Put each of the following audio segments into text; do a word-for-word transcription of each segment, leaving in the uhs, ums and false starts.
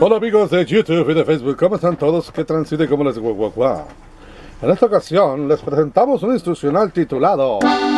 Hola amigos de YouTube y de Facebook, ¿cómo están todos? ¿Qué transite? ¿Cómo les guau, guau, guau? En esta ocasión les presentamos un instruccional titulado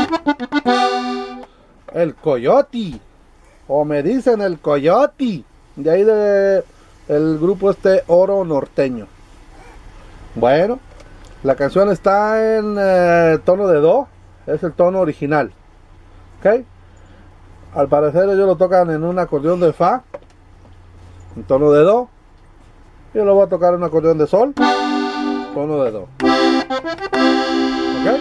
El Coyote, o me dicen el Coyote, de ahí de el grupo este Oro Norteño. Bueno, la canción está en eh, tono de Do, es el tono original, ¿ok? Al parecer ellos lo tocan en un acordeón de Fa, en tono de Do. Yo lo voy a tocar en un acordeón de Sol, tono de Do. ¿Ok?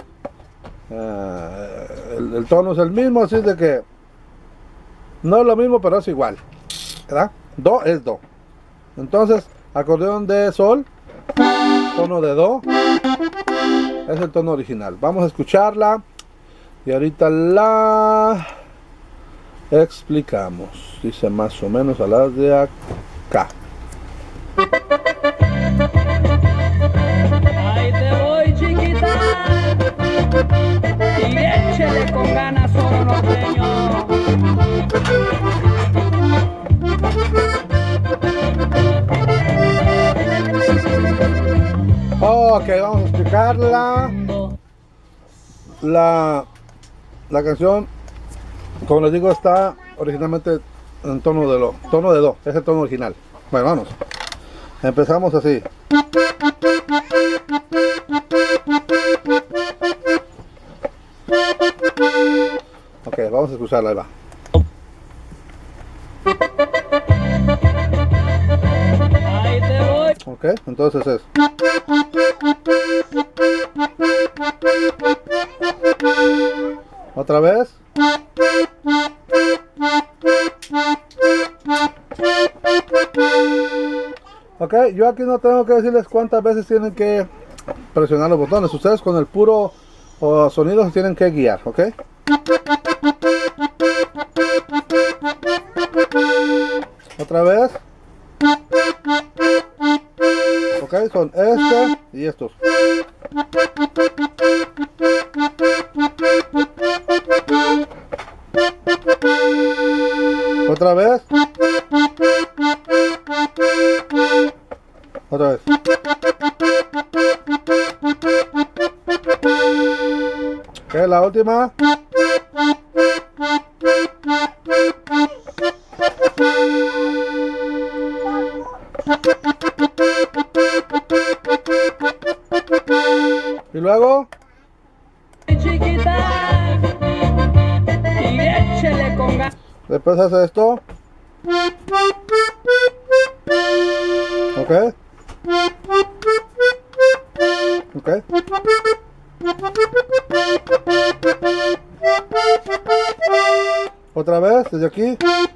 Uh, el, el tono es el mismo, así de que no es lo mismo, pero es igual, ¿verdad? Do es Do. Entonces, acordeón de Sol, tono de Do, es el tono original. Vamos a escucharla y ahorita la explicamos. Dice más o menos a las de acá. Ahí te voy, chiquita, y échele con ganas, Oro Norteño. Ok, vamos a explicarla. La, la canción, como les digo, está originalmente en tono de Do, tono de Do, es el tono original. Bueno, vamos. Empezamos así. Ok, vamos a escucharla, ahí va. Ahí te voy. Ok, entonces es. Otra vez. Ok, yo aquí no tengo que decirles cuántas veces tienen que presionar los botones. Ustedes con el puro o, sonido se tienen que guiar, ok. Otra vez. Ok, son este y estos. Otra vez. Otra vez. Ok, la última. Y luego. Chiquita, y échele con ganas. Después hace esto. Ok. Ok. Otra vez, desde aquí.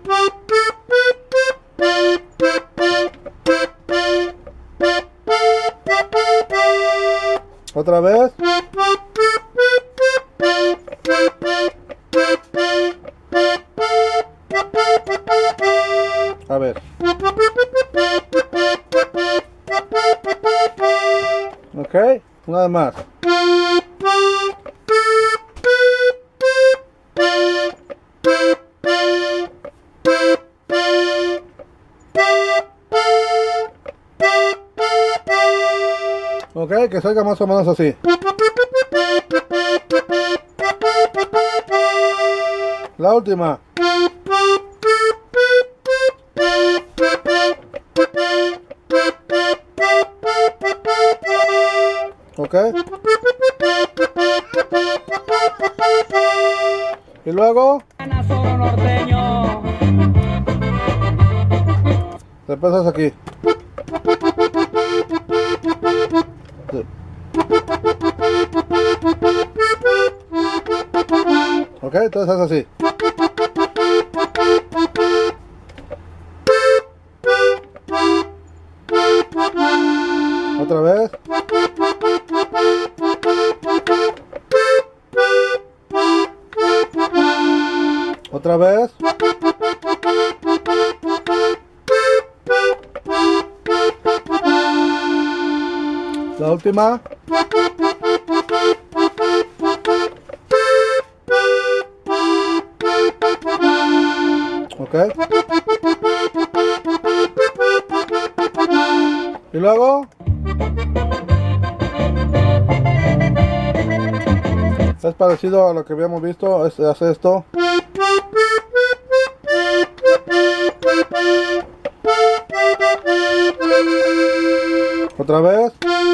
Otra vez. A ver. Ok, nada más. Ok, que salga más o menos así. La última. Ok. Y luego. Ganas, Oro Norteño. Después haces aquí. Sí. Ok, entonces haces así. Otra vez. Otra vez. La última. Ok. Y luego es parecido a lo que habíamos visto, es, hace esto. Otra vez.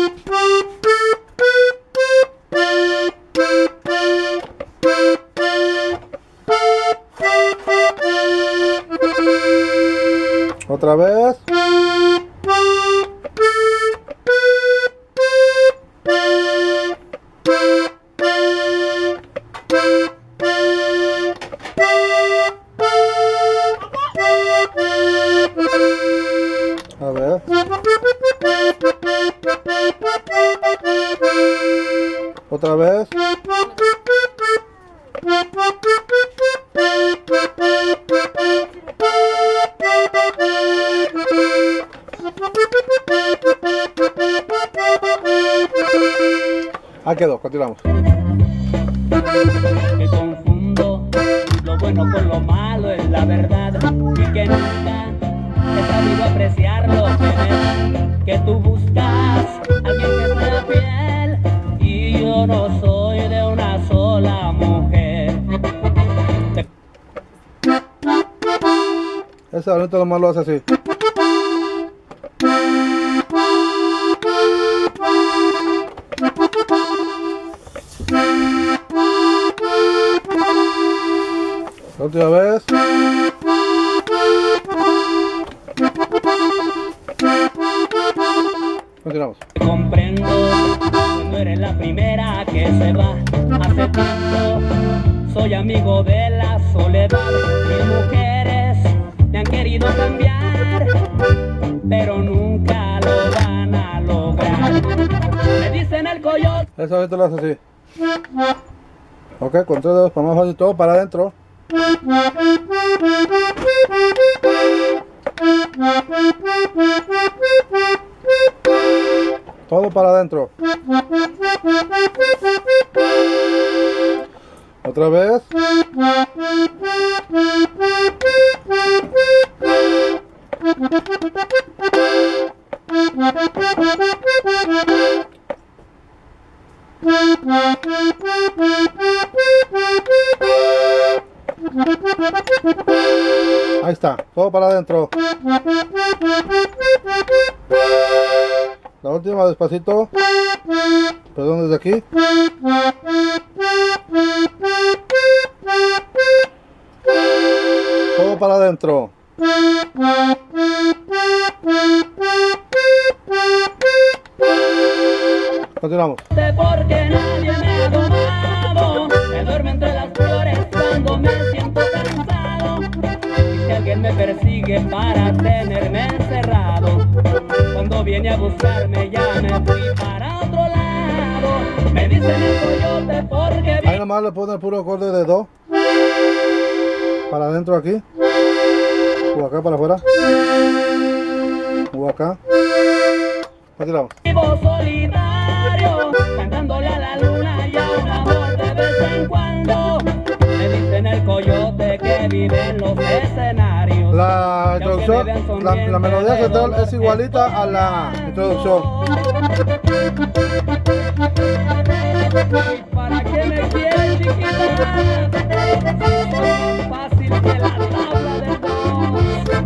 Otra vez. A ver. Otra vez. Ah, quedó, continuamos. Que confundo lo bueno con lo malo, es la verdad, y que nunca he sabido apreciarlo. Que tú buscas alguien que sea fiel, y yo no soy de una sola mujer. Te... Ese ahorita lo malo hace así. La última vez. Continuamos. Comprendo que no eres la primera que se va. Hace tiempo soy amigo de la soledad. Mis mujeres me han querido cambiar, pero nunca lo van a lograr. Me dicen el coyote. Eso ahorita lo hace así. Ok, con tres dedos para más fácil, todo para adentro. Todo para adentro. Otra vez. Ahí está, todo para adentro. La última despacito. Perdón, desde aquí. Todo para adentro. Continuamos. Porque nadie me ha domado. Me duermo entre las flores cuando me siento cansado. Y si alguien me persigue para tenerme encerrado, cuando viene a buscarme ya me fui para otro lado. Me dicen el coyote porque... Ahí nomás le pone el puro acorde de do. Para adentro aquí. O acá para afuera. O acá. Continuamos. Vivo solitario, cantándole a la luna y a un amor de vez en cuando. Me dicen el coyote que vive en los escenarios. La introducción, la, la melodía central es igualita a la introducción. ¿Para qué me quieres, chiquita? Soy más fácil que la tabla de dos.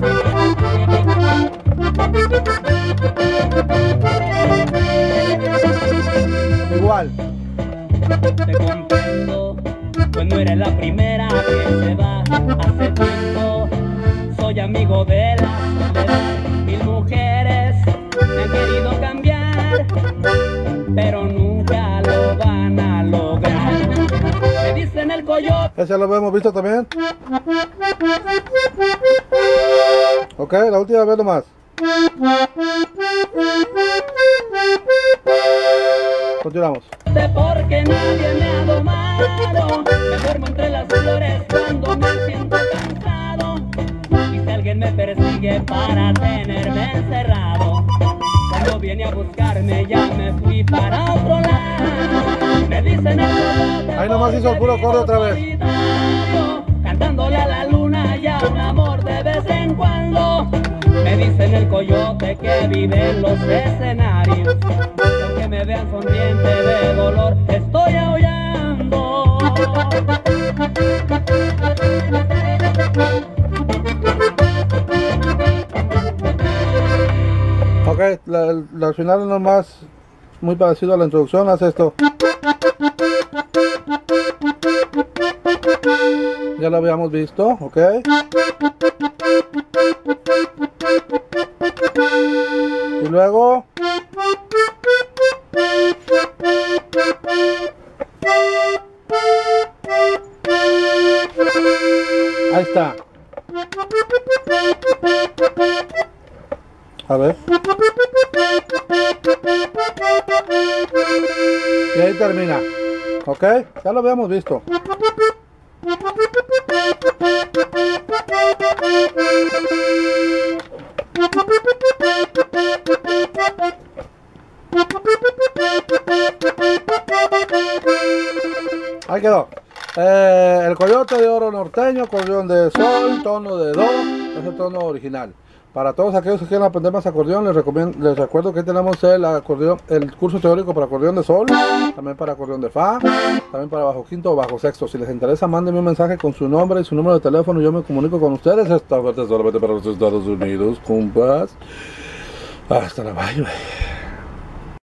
Igual. Te comprendo, pues no eres la primera que se va. Hace tiempo soy amigo de la soledad. Mil mujeres me han querido cambiar, pero nunca lo van a lograr. Me dicen el coyote. Ese lo hemos visto también. Ok, la última vez nomás. Continuamos. Porque nadie me ha domado. Me duermo entre las flores cuando me siento cansado. Y si alguien me persigue para tenerme encerrado, cuando viene a buscarme ya me fui para otro lado. Me dicen el coyote. Ahí nomás hizo el puro acorde otra vez. Cantándole a la luna y a un amor de vez en cuando. Me dicen el coyote que vive en los escenarios, y aunque me vean sonriente de dolor, estoy aullando. Ok, la, la final es nomás muy parecido a la introducción, haz esto. Ya lo habíamos visto, ok. Y luego ahí está. A ver. Y ahí termina. Ok, ya lo habíamos visto. Ahí quedó. Eh, el coyote de oro norteño, acordeón de sol, tono de do, es el tono original. Para todos aquellos que quieran aprender más acordeón, les recomiendo, les recuerdo que tenemos el acordeón, el curso teórico para acordeón de sol, también para acordeón de fa, también para bajo quinto o bajo sexto. Si les interesa, mándenme un mensaje con su nombre y su número de teléfono y yo me comunico con ustedes. Esta oferta es solamente para los Estados Unidos, compas. Hasta la bye, bye.